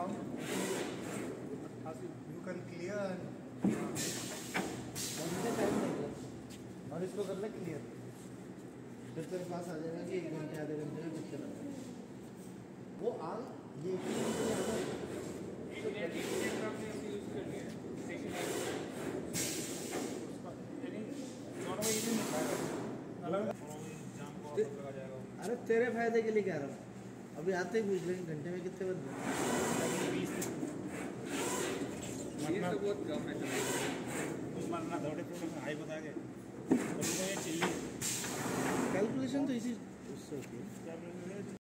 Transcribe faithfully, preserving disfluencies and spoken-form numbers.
count. You can clear. और इसको कर ले क्लियर, जब तेरे पास आ जाएगा कि एक घंटे आधे घंटे में कितने लगा वो आ ये अरे तेरे फायदे के लिए कह रहा हूँ, अभी आते ही पूछ लेंगे घंटे में कितने बंद ये तो बहुत कम है। मरना थोड़े हाई बता के कैलकुलेशन तो इसी उससे होती है।